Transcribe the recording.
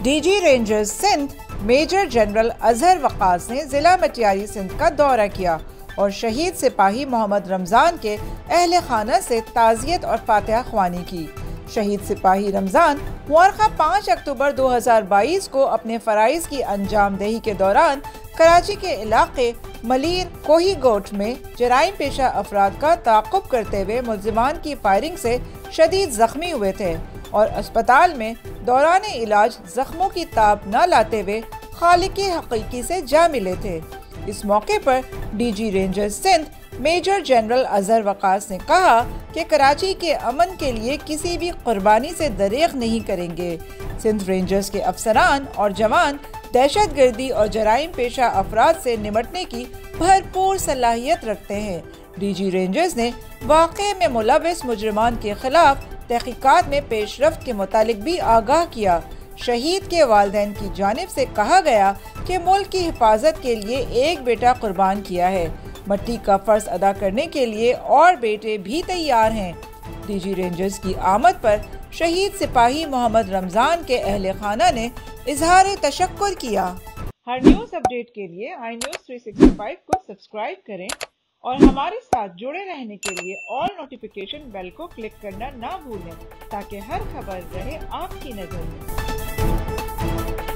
DG Rangers Sindh major general Azhar Waqas ने जिला मटियारी सिंध का दौरा किया और शहीद सिपाही मोहम्मद रमजान के अहले खाना से ताज़ियत और फातिहा ख्वानी की। शहीद सिपाही रमजान मुअर्रखा 5 अक्टूबर 2022 को अपने फ़राइज़ की अंजामदही के दौरान कराची के इलाके मलीर कोही गोट में जराइम पेशा अफराद का ताक़ुब करते हुए मुल्ज़िमान की फायरिंग से शदीद ज़ख्मी हुए थे और अस्पताल में दौरान इलाज जख्मों की ताब न लाते हुए खालिक हकीकी से जा मिले थे। इस मौके पर DG Rangers Sindh major general Azhar Waqas ने कहा कि कराची के अमन के लिए किसी भी कुर्बानी से दरेग नहीं करेंगे। सिंध रेंजर्स के अफसरान और जवान दहशतगर्दी और जराइम पेशा अफराद से निपटने की भरपूर सलाहियत रखते हैं। डीजी रेंजर्स ने वाक़े में मुलविस मुजरिमान के खिलाफ तहकीकात में पेशरफ्त के मुतालिक भी आगाह किया। शहीद के वालिदैन की जानिब से कहा गया कि मुल्क की हिफाजत के लिए एक बेटा कुर्बान किया है, मट्टी का फर्ज अदा करने के लिए और बेटे भी तैयार हैं। डीजी रेंजर्स की आमद पर शहीद सिपाही मोहम्मद रमजान के अहले खाना ने इजहार तशक्कुर किया। हर न्यूज़ अपडेट के लिए iNews 365 को सब्सक्राइब करें और हमारे साथ जुड़े रहने के लिए ऑल नोटिफिकेशन बेल को क्लिक करना ना भूलें ताकि हर खबर रहे आपकी नज़र में।